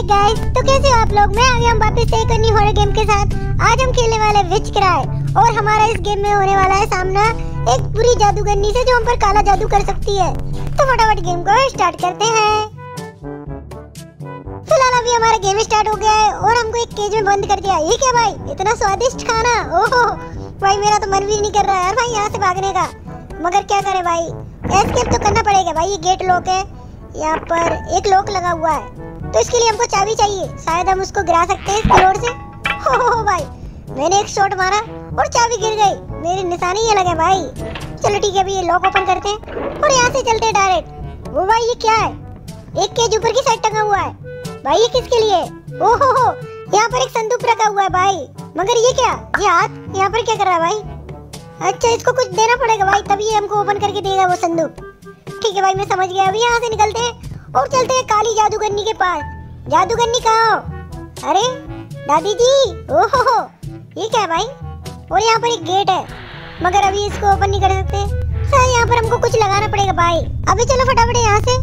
Guys, तो कैसे हो आप लोग। मैं आ गया हूँ वापस से एक न्यू हॉरर गेम के साथ। आज हम खेलने वाले विचक्राई और हमारा इस गेम में होने वाला है सामना एक बुरी जादूगरनी से जो हम पर काला जादू कर सकती है। तो फटाफट गेम को स्टार्ट करते हैं। फिलहाल अभी हमारा गेम स्टार्ट हो गया है और हमको एक केज में बंद कर दिया। ये क्या भाई, इतना स्वादिष्ट खाना। ओहो भाई, मेरा तो मन भी नहीं कर रहा है यार भाई यहाँ से भागने का, मगर क्या करे भाई, एस्केप तो करना पड़ेगा भाई। ये गेट लॉक है, यहाँ पर एक लॉक लगा हुआ है, तो इसके लिए हमको चाबी चाहिए। शायद हम उसको गिरा सकते हैं इस फ्लोर से। हो भाई, मैंने एक शॉट मारा और चाबी गिर गई। मेरी निशानी ये लगे भाई। चलो ठीक है, अभी ये लॉक ओपन करते हैं और यहाँ से चलते हैं डायरेक्ट। वो भाई ये क्या है, एक केज ऊपर की साइड टंगा हुआ है भाई, ये किसके लिए? ओहो यहाँ पर एक संदूक रखा हुआ है भाई, मगर ये क्या, ये हाथ यहाँ पर क्या कर रहा है भाई? अच्छा, इसको कुछ देना पड़ेगा भाई, तभी ये हमको ओपन करके देगा वो संदूक। ठीक है भाई, मैं समझ गया। अभी यहाँ से निकलते हैं और चलते हैं काली जादूगरनी के पास। जादूगरनी कहाँ हो? अरे दादी जी, ओहो ये क्या है भाई? और यहाँ पर एक गेट है, मगर अभी इसको ओपन नहीं कर सकते। शायद यहाँ पर हमको कुछ लगाना पड़ेगा भाई। अभी चलो फटाफट यहाँ से।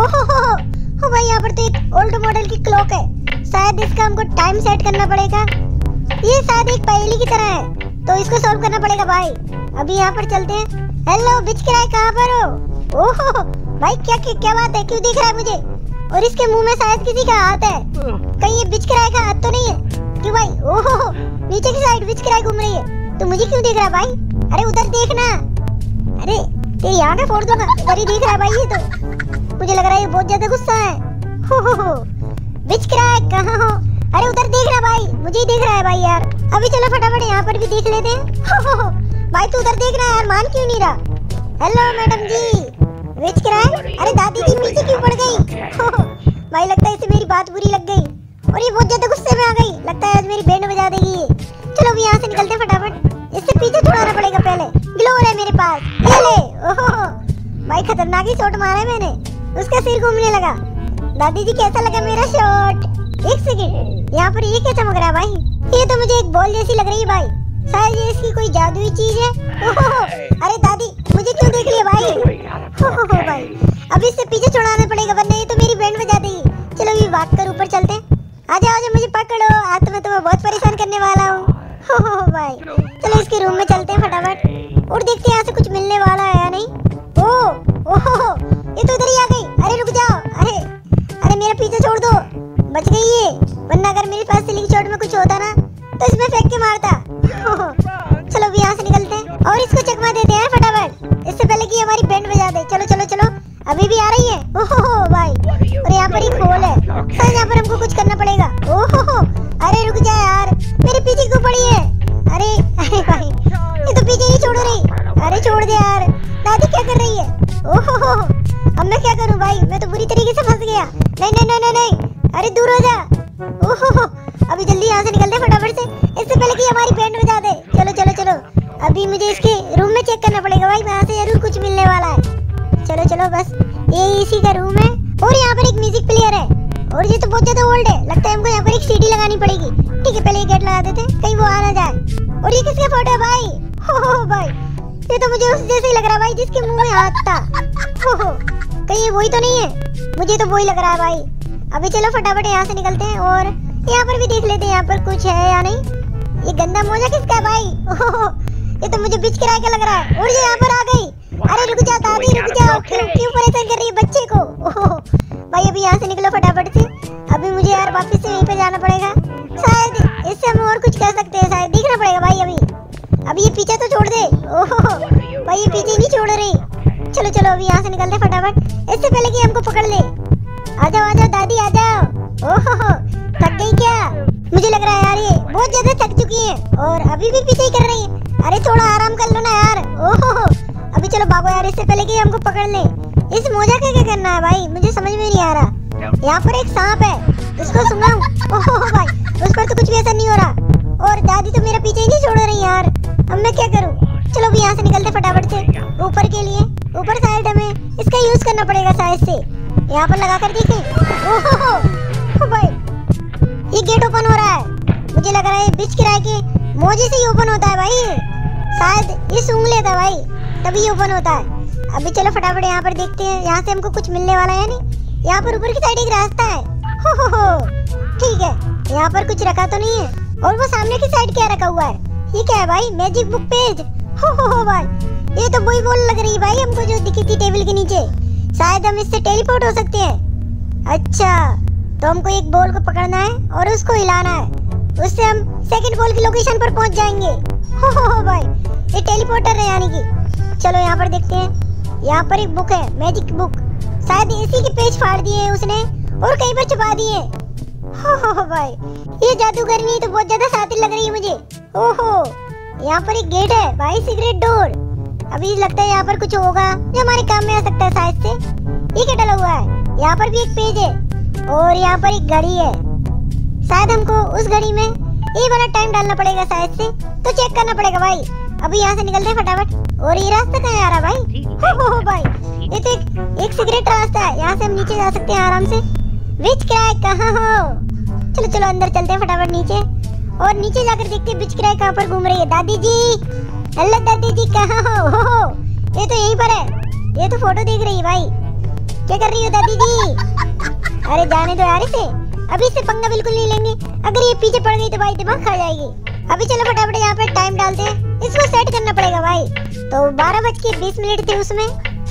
ओहो भाई, यहाँ पर तो एक ओल्ड मॉडल की क्लॉक है, शायद इसका हमको टाइम सेट करना पड़ेगा। ये शायद एक पहेली की तरह है, तो इसको सॉल्व करना पड़ेगा भाई। अभी यहाँ पर चलते हैं। हेलो विचक्राई, कहाँ पर हो? ओहो भाई, क्या बात है, क्यों दिख रहा है मुझे? और इसके मुंह में शायद किसी का हाथ है, कहीं ये विचक्राई का हाथ तो नहीं है? क्यों भाई? ओहो नीचे की साइड विचक्राई घूम रही है, तो मुझे क्यों देख रहा है भाई? अरे उधर देखना। अरे तेरी आंखें फोड़ दूंगा, इधर ही देख रहा है भाई ये तो। मुझे लग रहा है ये बहुत ज्यादा गुस्सा है। हो विचक्राई कहाँ हो? अरे उधर देख रहा भाई, मुझे ही देख रहा है भाई यार। अभी चलो फटाफट यहाँ पर भी देख लेते हैं। भाई तू उधर देख रहा है यार, मान क्यों नहीं रहा? हेलो मैडम जी, विचक्राई। अरे दादी जी पीछे क्यों पड़ गई? भाई लगता है इसे मेरी बात बुरी लग गई और ये बहुत ज्यादा गुस्से में आ गई। लगता है आज मेरी बैंड बजा देगी ये। चलो अभी यहाँ से निकलते हैं फटाफट, इससे पीछे छुड़ाना पड़ेगा पहले। ग्लोर है मेरे पास, ये ले। ओहो भाई, खतरनाक ही शॉट मारा है मैंने, उसका सिर घूमने लगा। दादी जी कैसा लगा मेरा शॉट? एक सेकंड, यहाँ पर ये क्या चमक रहा है भाई? ये तो मुझे एक बॉल जैसी लग रही है भाई, शायद ये इसकी कोई जादुई चीज है। अरे दादी, मुझे क्यों देख लिया भाई? भाई अभी इससे पीछे छुड़ाना पड़ेगा, वरना ये तो मेरी बैंड बजा देगी। चलो अभी भाग कर ऊपर चलते हैं। आजा मुझे पकड़ो, आज तो मैं तुम्हें बहुत परेशान करने वाला हूँ। भाई चलो इसके रूम में चलते हैं फटाफट और देखते हैं यहाँ से कुछ मिलने वाला है या नहीं। ओहो ये तो इधर ही आ गई। अरे रुक जाओ, अरे मेरा पीछे छोड़ दो, बच गई ये, वरना अगर मेरे पास सिलिंग शॉट में कुछ होता ना तो इसमें फेंक के मारता। चलो अभी यहाँ से निकलते हैं और इसको चकमा देते हैं फटाफट, इससे पहले कि हमारी बैंड बजा दे। चलो चलो चलो, अभी भी आ रही है। ओहो भाई, और यहाँ पर एक होल है, शायद यहाँ पर हमको कुछ करना पड़ेगा। ओहो अरे रुक जा यार, मेरे पीछे क्यों पड़ी है? अरे भाई ये तो पीछे नहीं छोड़ रही। अरे छोड़ दे यार, दादी क्या कर रही है? ओहो अब मैं क्या करूँ भाई, मैं तो बुरी तरीके से फंस गया। नहीं, अरे दूर हो जा। ओहो अभी जल्दी यहाँ से निकलते फटाफट से, इससे पहले कि हमारी बैंड बजा दे। चलो अभी मुझे इसके रूम में चेक करना पड़ेगा भाई, वहाँ से जरूर कुछ मिलने वाला है। चलो बस, ये इसी का रूम है और यहाँ पर एक म्यूजिक प्लेयर है और ये तो बहुत ज्यादा ओल्ड है, लगता है हमको यहाँ पर एक सीडी लगानी पड़ेगी। ठीक है, पहले ये गेट लगा देते हैं, कहीं वो आ ना जाए। और ये किसका फोटो है भाई? हो भाई, ये तो मुझे उस जैसे ही लग रहा है भाई जिसके मुंह में हाथ था। कहीं ये वही तो नहीं है? मुझे तो वही लग रहा है भाई। अभी चलो फटाफट यहाँ से निकलते हैं और यहाँ पर भी देख लेते हैं यहाँ पर कुछ है या नहीं। ये गंदा मोजा किसका है भाई? ये तो मुझे विचक्राई का लग रहा है और ये यहाँ पर आ गई। अरे रुक जा दादी, रुक जाओ, क्यों परेशान कर रही है बच्चे को? भाई अभी यहाँ से निकलो फटाफट से। अभी मुझे यार वापस से यहीं पे जाना पड़ेगा, शायद इससे हम और कुछ कर सकते हैं, शायद देखना पड़ेगा भाई। अभी ये पीछे तो छोड़ दे। ओहो भाई ये पीछे नहीं छोड़ रही। चलो अभी यहाँ से निकलते फटाफट, इससे पहले कि हमको पकड़ ले। आ जाओ दादी, आ जाओ। ओहो थक गई क्या? मुझे लग रहा है यार ये बहुत ज्यादा थक चुकी है और अभी भी पीछे ही कर रही है। अरे थोड़ा आराम कर लो ना यार। ओहो अभी चलो भागो यार, इससे पहले कि हमको पकड़ ले। इस मोजा का क्या करना है भाई, मुझे समझ में नहीं आ रहा। यहाँ पर एक सांप है, इसको सुंघाऊं? ओहो भाई उस पर तो कुछ भी असर नहीं हो रहा और दादी तो मेरा पीछे ही नहीं छोड़ रही यार। अब मैं क्या करूँ? चलो अभी यहाँ से निकलते फटाफट से ऊपर के लिए। ऊपर साइड में इसका यूज करना पड़ेगा शायद से, यहाँ पर लगा कर देखें। ओहो भाई ये गेट ओपन हो रहा है, मुझे लग रहा है विचक्राई के मोजे से ही ओपन होता है भाई, शायद ये सूंघ लेता है भाई तभी ओपन होता है। अभी चलो फटाफट यहाँ पर देखते हैं यहाँ से हमको कुछ मिलने वाला है नहीं। यहाँ पर ऊपर की साइड एक रास्ता है। हो यहाँ पर कुछ रखा तो नहीं है? और वो सामने की साइड क्या रखा हुआ है? ये क्या है भाई? Magic book page. हो भाई, ये तो वही बॉल लग रही है भाई हमको जो दिखी थी टेबल के नीचे। शायद हम इससे टेलीपोर्ट हो सकते हैं। अच्छा, तो हमको एक बॉल को पकड़ना है और उसको हिलाना है, उससे हम सेकंड बॉल की लोकेशन पर पहुंच जाएंगे। हो भाई, ये टेलीपोर्टर है यानी कि। चलो यहाँ पर देखते हैं। यहाँ पर एक बुक है, मैजिक बुक। शायद इसी के पेज फाड़ दिए हैं उसने और कहीं पर छुपा दिए। हो भाई, ये जादूगरनी तो बहुत ज्यादा शातिर लग रही है मुझे। ओहो, यहाँ पर एक गेट है भाई, सीक्रेट डोर। अभी लगता है यहाँ पर कुछ होगा जो हमारे काम में आ सकता है शायद से। ये क्या डला हुआ है? यहाँ पर भी एक पेज है और यहाँ पर एक घड़ी है। शायद हमको उस घड़ी में ये वाला टाइम डालना पड़ेगा शायद से, तो चेक करना पड़ेगा भाई। अभी यहाँ से निकलते हैं फटाफट। और ये रास्ता कहाँ आ रहा है भाई? हो भाई, ये तो एक सीक्रेट रास्ता है। यहाँ से हम नीचे जा सकते हैं आराम से। विच क्रैक कहाँ हो? चलो चलो अंदर चलते हैं फटाफट नीचे, और नीचे जाकर देखते हैं विच क्रैक कहाँ पर घूम रही है। दादी जी, हेलो दादी जी, कहाँ हो? ये तो यहीं पर है। ये तो फोटो देख रही है भाई। क्या कर रही हो दादी जी? अरे जाने दो यार इसे, अभी इससे पंगा बिल्कुल नहीं लेंगे। अगर ये पीछे पड़ गई तो भाई दिमाग खा जाएगी। अभी चलो फटाफट यहाँ पे टाइम डालते हैं, इसको सेट करना पड़ेगा भाई। तो 12:20 थे उसमें।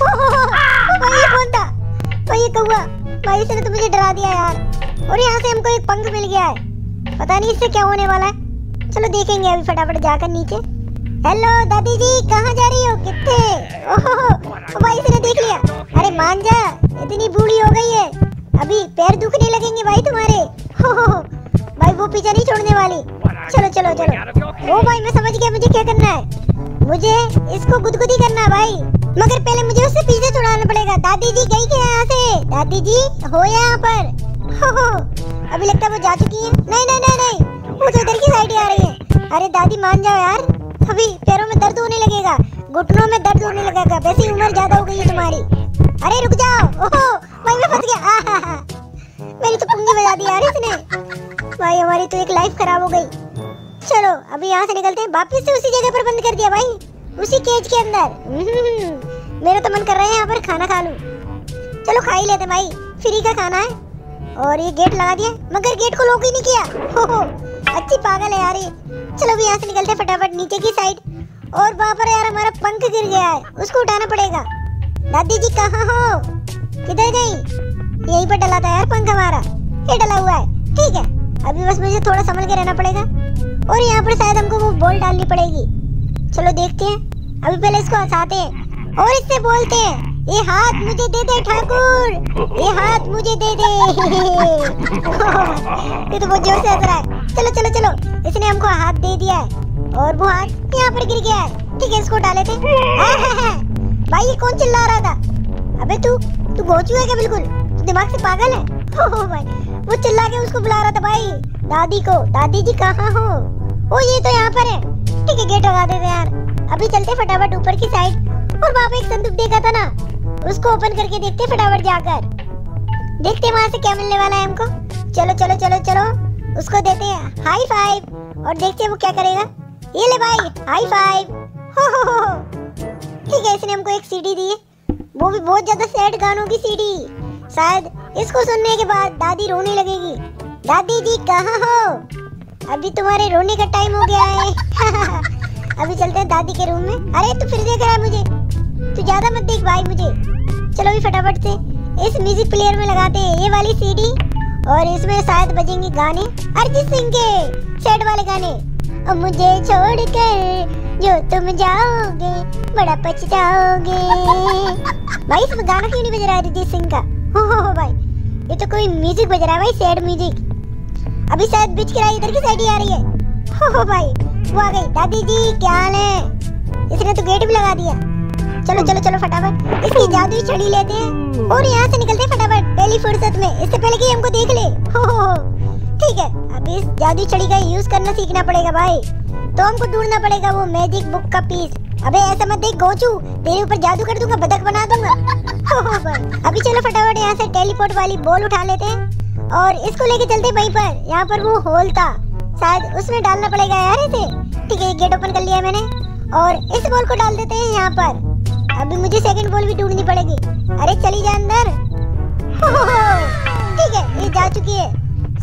भाई ये कौन था? भाई ये कौवा, भाई इसने तो मुझे डरा दिया यार। और यहाँ से हमको एक पंख मिल गया है, पता नहीं इससे क्या होने वाला है। चलो देखेंगे अभी फटाफट जाकर नीचे। हेलो दादी जी, कहाँ जा रही हो? कितने? ओहो भाई इसने देख लिया। अरे मान जा, इतनी बूढ़ी हो गई है, अभी पैर दुखने लगेंगे भाई तुम्हारे। भाई वो पीछा नहीं छोड़ने वाली। चलो चलो चलो। ओ भाई मैं समझ गया मुझे क्या करना है। मुझे इसको गुदगुदी करना है भाई, मगर पहले मुझे उससे पीछे छुड़ाना पड़ेगा। दादी जी गई क्या यहाँ से? दादी जी हो यहाँ पर? अभी लगता है वो जा चुकी है। नहीं नहीं नहीं नहीं, वो तो इधर की साइड आ रही है। अरे दादी मान जाओ यार, अभी पैरों में दर्द होने लगेगा, घुटनों में दर्द होने लगेगा, वैसे ही उम्र ज्यादा हो गई है तुम्हारी। अरे रुक जाओ। ओहो भाई मैं फंस गया। मेरी तो पुंगी बजा दी यार इसने। भाई हमारी तो एक लाइफ खराब हो गई। चलो अभी यहाँ से निकलते हैं। वापस से उसी जगह पर बंद कर दिया भाई, उसी केज के अंदर। मेरा तो मन कर रहा है यहाँ पर खाना खा लूं। चलो खा ही लेते भाई, फ्री का खाना है। और ये गेट लगा दिया, मगर गेट को लॉक ही नहीं किया। अच्छी पागल है यार ये। चलो अभी यहाँ से निकलते हैं फटाफट नीचे की साइड। और वहाँ पर यार हमारा पंख गिर गया है, उसको उठाना पड़ेगा। दादी जी कहाँ हो? किधर गई? यहीं पर डला था यार पंख हमारा, ये डला हुआ है। ठीक है, अभी बस मुझे थोड़ा संभल के रहना पड़ेगा। और यहाँ पर शायद हमको वो बॉल डालनी पड़ेगी। चलो देखते हैं। अभी पहले इसको हंसाते हैं और इससे बोलते हैं, ये हाथ मुझे दे दे ठाकुर, ये हाथ मुझे दे दे। ये तो बहुत जोर से हंस रहा है। चलो चलो चलो, इसने हमको हाथ दे दिया है और वो हाथ यहाँ पर गिर गया है। ठीक है, इसको उठा लेते हैं। भाई ये कौन चिल्ला रहा था? अबे तू गोचू है क्या? बिल्कुल तू दिमाग से पागल है। भाई वो चिल्ला के उसको बुला रहा था भाई, दादी को। दादी जी कहाँ हो? ओ ये तो यहाँ पर है। ठीक है, गेट लगा देते यार। अभी चलते फटाफट ऊपर की साइड। और वहाँ पे एक संदूक देखा था ना, उसको ओपन करके देखते फटाफट जाकर। देखते वहाँ से क्या मिलने वाला है हमको। चलो चलो चलो चलो, उसको देते हैं हाई फाइव और देखते हैं वो क्या करेगा। ये ले भाई हाई फाइव। ठीक है, इसने हमको एक सीडी दी है, वो भी बहुत ज्यादा सैड गानों की सीडी। शायद इसको सुनने के बाद दादी रोने लगेगी। दादी जी कहाँ हो? अभी तुम्हारे रोने का टाइम हो गया है। अभी चलते हैं दादी के रूम में। अरे तू फिर देख रहा है मुझे, तू ज्यादा मत देख भाई मुझे। चलो अभी फटाफट से इस म्यूजिक प्लेयर में लगाते हैं ये वाली सीडी, और इसमें शायद बजेंगे गाने अरिजीत सिंह के सैड वाले गाने। अब मुझे छोड़कर जो तुम जाओगे बड़ा पछताओगे। भाई इसमें गाना क्यों नहीं बज रहा है अरिजीत सिंह का? हो भाई ये तो कोई म्यूजिक बज रहा है भाई, सैड म्यूजिक। अभी शायद बीच किराई इधर की साइड ही आ रही है। हो भाई वो आ गई। दादी जी क्या हाल है? इसने तो गेट भी लगा दिया। चलो चलो चलो फटाफट इसकी जादुई छड़ी लेते हैं और यहाँ से निकलते हैं फटाफट पहली फुर्सत में, इससे पहले कि हमको देख ले। हो ठीक है, अब इस जादुई छड़ी का यूज करना सीखना पड़ेगा भाई। तो हमको ढूंढना पड़ेगा वो मैजिक बुक का पीस। अबे ऐसा मत देख गोचू, तेरे ऊपर जादू कर दूंगा, बतख बना दूंगा। अभी चलो फटाफट यहाँ से टेलीपोर्ट वाली बॉल उठा लेते हैं और इसको लेके चलते हैं वहीं पर। यहाँ पर वो होल था, शायद उसमें डालना पड़ेगा यार इसे। ठीक है, गेट ओपन कर लिया मैंने और इस बॉल को डाल देते हैं यहाँ पर। अभी मुझे सेकंड बॉल भी ढूंढनी पड़ेगी। अरे चली जा अंदर। ठीक है, ये जा चुकी है।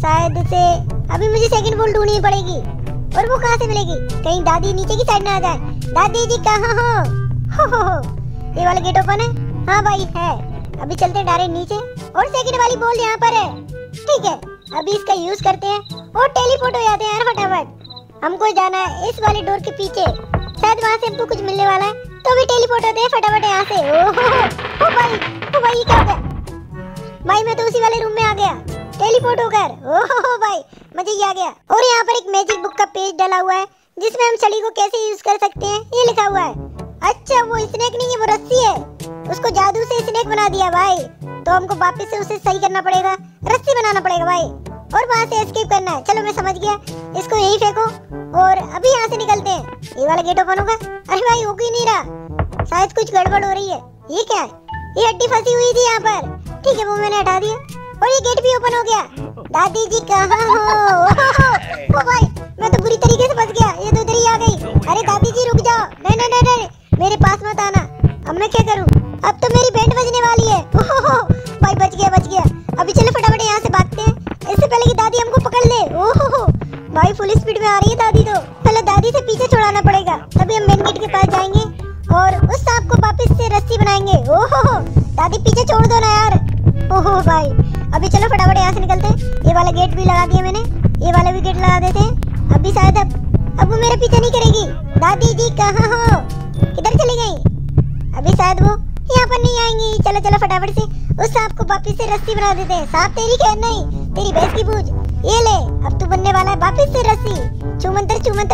शायद से अभी मुझे सेकंड बोल ढूंढनी पड़ेगी। और वो कहाँ से मिलेगी? कहीं दादी नीचे की साइड ना आ जाए। दादी जी कहाँ हो? ये वाला गेट ओपन है? हाँ भाई है। अभी चलते हैं डायरेक्ट नीचे। और सेकंड वाली बोल यहाँ पर है। ठीक है, अभी इसका यूज करते हैं और टेलीपोर्ट हो जाते हैं यार फटाफट। हमको जाना है इस वाले डोर के पीछे, शायद वहाँ से हमको कुछ मिलने वाला है, तो भी टेलीपोर्ट होते हैं फटाफट यहाँ से। ओ भाई ये क्या हो गया? भाई मैं तो उसी वाले रूम में आ गया टेलीपोर्ट होकर। ओहो भाई मजा ही आ गया। और यहाँ पर एक मैजिक बुक का पेज डाला हुआ है जिसमें हम छड़ी को कैसे यूज कर सकते हैं ये लिखा हुआ है। अच्छा वो स्नेक नहीं है, वो रस्सी है। उसको जादू से स्नेक बना दिया भाई, तो हमको वापस से उसे सही करना पड़ेगा, रस्सी बनाना पड़ेगा भाई, और वहाँ से एस्केप करना है। चलो मैं समझ गया, इसको यही फेंको और अभी यहाँ से निकलते हैं। ये वाला गेट ओपन होगा। अरे भाई हो ही नहीं रहा, शायद कुछ गड़बड़ हो रही है। ये क्या है? ये हड्डी फंसी हुई थी यहाँ पर। ठीक है वो मैंने हटा दिया और ये गेट भी ओपन हो गया। दादी जी कहाँ हो? ओ भाई मैं तो बुरी तरीके से फंस गया, ये तो इधर ही आ गई। अरे दादी जी रुक जाओ, नहीं मेरे पास मत आना। अब मैं क्या करूँ? अब तो मेरी बैंड बजने वाली है। भाई बच गया। अभी चलो फटाफट यहाँ से भागते हैं, इससे पहले कि दादी हमको पकड़ ले। ओहो भाई फुल स्पीड में आ रही है दादी। तो पहले दादी से पीछे छुड़ाना पड़ेगा, तभी हम मेन गेट के पास जाएंगे और उस सांप को वापस से रस्सी बनाएंगे। ओहो दादी पीछे छोड़ दो ना यार। ओहो भाई अभी चलो फटाफट यहाँ से निकलते हैं। ये वाला गेट भी लगा दिया मैंने, ये वाला भी गेट लगा देते हैं। अभी शायद अब वो मेरा पीछा नहीं करेगी। दादी जी कहाँ हो? किधर चली गई? अभी शायद वो यहाँ पर नहीं आएंगी। चलो फटाफट से उस सांप को वापस से रस्सी बना देते हैं। सांप तेरी खैर नहीं, तेरी भैंस की पूंछ। ये ले, अब तू बनने वाला है वापस से रस्सी। चूमंतर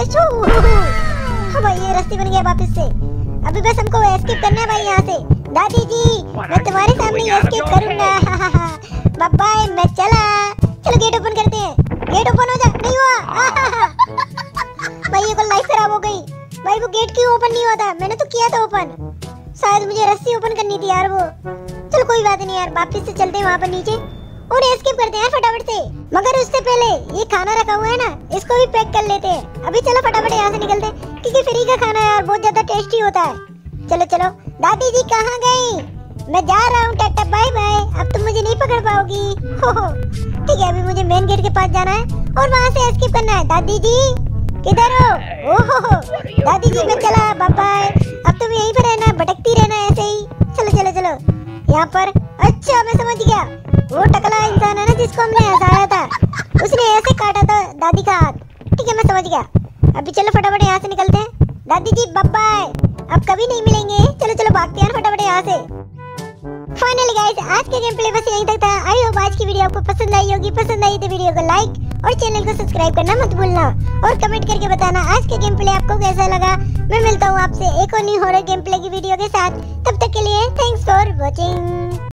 छू। भाई ये रस्सी बन गया वापस से। अभी बस हमको एस्केप करना है भाई यहाँ से। दादी जी मैं तुम्हारे सामने एस्केप करूंगा। बाय मैं चला। चलो गेट ओपन करते हैं। गेट ओपन हो जा। नहीं हुआ। भाई ये को लाइफ खराब हो गई। भाई वो गेट क्यों ओपन नहीं हुआ था? मैंने तो किया था ओपन, शायद मुझे रस्सी ओपन करनी थी यार वो। चल कोई बात नहीं यार, वापस से चलते हैं वहाँ पर नीचे और एस्केप करते हैं फटाफट से। मगर उससे पहले ये खाना रखा हुआ है ना, इसको भी पैक कर लेते हैं। अभी चलो फटाफट यहाँ से निकलते हैं, क्योंकि फ्री का खाना यार बहुत ज्यादा टेस्टी होता है। चलो दादी जी कहाँ गई? मैं जा रहा हूँ, टाटा बाय बाय। अब तुम मुझे नहीं पकड़ पाओगी। ठीक है अभी मुझे मेन गेट के पास जाना है और वहाँ से एस्केप करना है। दादी जी किधर हो? ओहो दादी जी मैं चला, बाय बाय। अब तुम यहीं पर रहना, भटकती रहना ऐसे ही। चलो यहाँ पर। अच्छा मैं समझ गया, वो टकला इंसान है ना जिसको हमने हंसाया था, उसने ऐसे काटा था दादी का हाथ। ठीक है मैं समझ गया। अभी चलो फटाफट यहाँ से निकलते हैं। दादी जी बाय बाय, अब कभी नहीं मिलेंगे। चलो भागते हैं फटाफट यहाँ से। फाइनली गाइस आज के गेम प्ले बस यहीं तक था। आई होप आज की वीडियो आपको पसंद आई होगी। पसंद आई तो वीडियो को लाइक और चैनल को सब्सक्राइब करना मत भूलना और कमेंट करके बताना आज के गेम प्ले आपको कैसा लगा। मैं मिलता हूँ आपसे एक और न्यू हॉरर गेम प्ले की वीडियो के साथ। तब तक के लिए थैंक्स फॉर वॉचिंग।